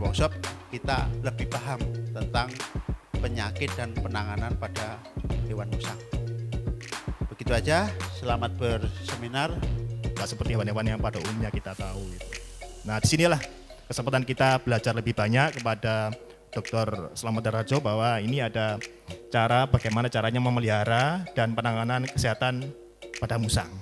workshop kita lebih paham tentang penyakit dan penanganan pada hewan musang. Begitu aja, selamat berseminar. Seperti hewan-hewan yang pada umumnya kita tahu. Nah, disinilah kesempatan kita belajar lebih banyak kepada Dr. Slamet Darharjo bahwa ini ada cara bagaimana caranya memelihara dan penanganan kesehatan pada musang.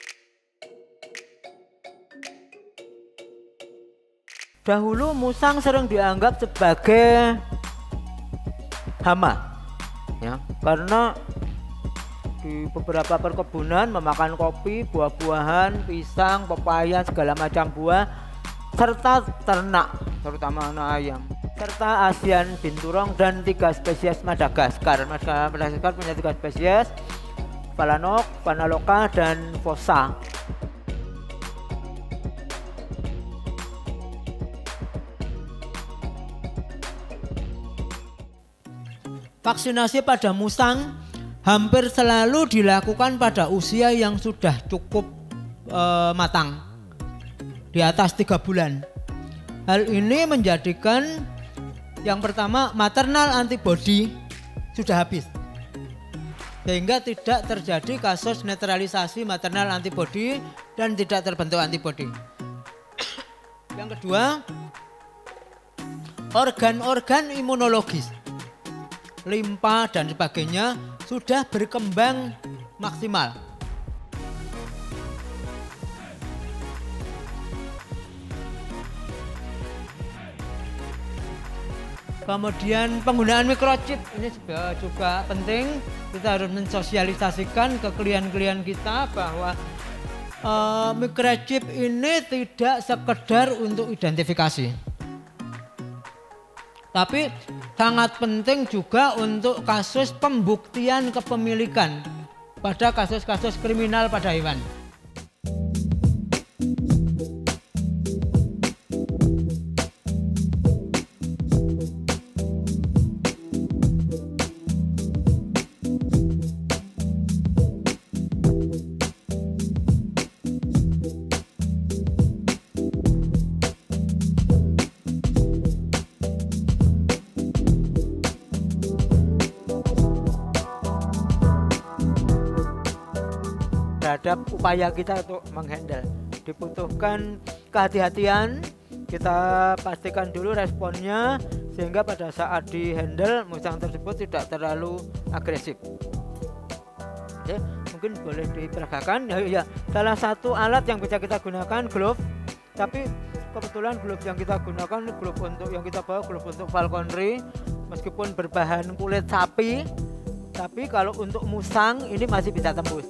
Dahulu musang sering dianggap sebagai hama, ya, karena di beberapa perkebunan memakan kopi, buah-buahan, pisang, pepaya, segala macam buah, serta ternak, terutama anak ayam, serta Asian binturong dan 3 spesies Madagaskar. Madagaskar punya 3 spesies, Balanok, Panaloka, dan Fossa. Vaksinasi pada musang hampir selalu dilakukan pada usia yang sudah cukup matang, di atas 3 bulan. Hal ini menjadikan yang pertama maternal antibody sudah habis, sehingga tidak terjadi kasus netralisasi maternal antibody dan tidak terbentuk antibody. Yang kedua, organ-organ imunologis, limpa dan sebagainya sudah berkembang maksimal. Kemudian penggunaan microchip ini juga penting. Kita harus mensosialisasikan ke klien-klien kita bahwa microchip ini tidak sekedar untuk identifikasi, tapi sangat penting juga untuk kasus pembuktian kepemilikan pada kasus-kasus kriminal pada hewan. Terhadap upaya kita untuk menghandle, dibutuhkan kehati-hatian. Kita pastikan dulu responnya sehingga pada saat dihandle musang tersebut tidak terlalu agresif. Oke, mungkin boleh diperagakan. Ya, salah satu alat yang bisa kita gunakan glove, tapi kebetulan glove yang kita gunakan glove untuk yang kita bawa glove untuk falconry, meskipun berbahan kulit sapi, tapi kalau untuk musang ini masih bisa tembus.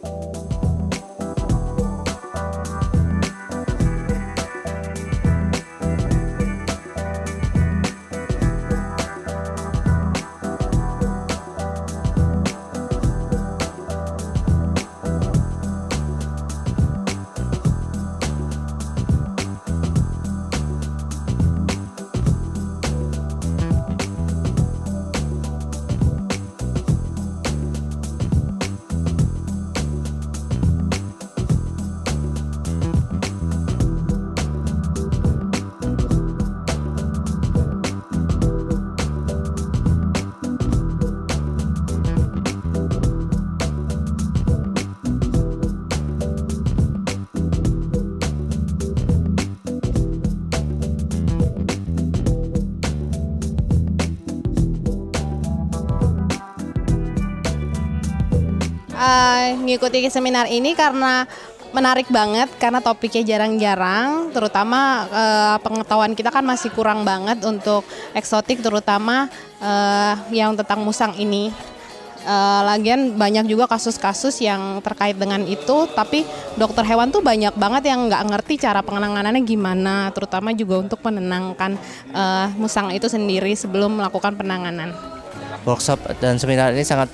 Ngikuti seminar ini karena menarik banget, karena topiknya jarang-jarang, terutama pengetahuan kita kan masih kurang banget untuk eksotik, terutama yang tentang musang ini. Lagian banyak juga kasus-kasus yang terkait dengan itu, tapi dokter hewan tuh banyak banget yang nggak ngerti cara penanganannya gimana, terutama juga untuk menenangkan musang itu sendiri sebelum melakukan penanganan. Workshop dan seminar ini sangat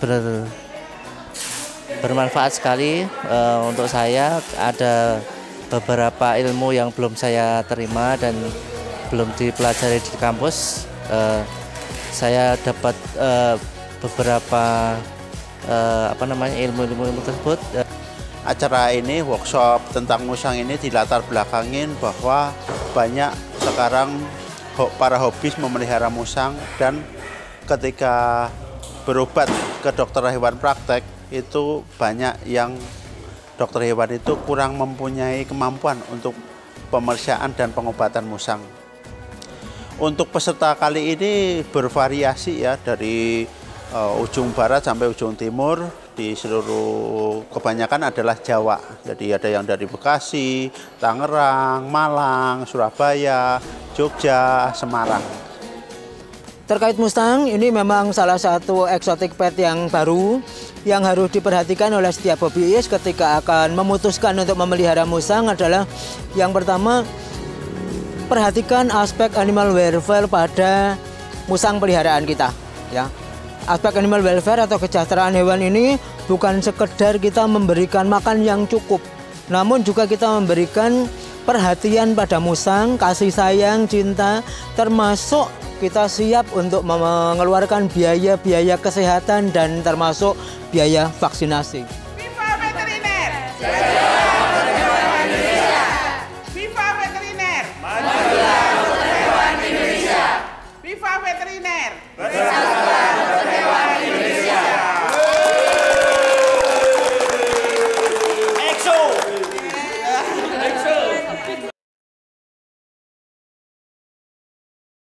bermanfaat sekali untuk saya. Ada beberapa ilmu yang belum saya terima dan belum dipelajari di kampus. Saya dapat beberapa ilmu-ilmu tersebut. Acara ini, workshop tentang musang ini dilatar belakangin bahwa banyak sekarang para hobis memelihara musang, dan ketika berobat ke dokter hewan praktek itu banyak yang dokter hewan itu kurang mempunyai kemampuan untuk pemeriksaan dan pengobatan musang. Untuk peserta kali ini bervariasi ya, dari ujung barat sampai ujung timur, di seluruh kebanyakan adalah Jawa. Jadi ada yang dari Bekasi, Tangerang, Malang, Surabaya, Jogja, Semarang. Terkait Mustang, ini memang salah satu exotic pet yang baru yang harus diperhatikan oleh setiap hobis ketika akan memutuskan untuk memelihara Mustang adalah yang pertama, perhatikan aspek animal welfare pada Mustang peliharaan kita, ya. Aspek animal welfare atau kesejahteraan hewan ini bukan sekedar kita memberikan makan yang cukup, namun juga kita memberikan perhatian pada Mustang, kasih sayang, cinta, termasuk kita siap untuk mengeluarkan biaya-biaya kesehatan dan termasuk biaya vaksinasi. Viva Veteriner!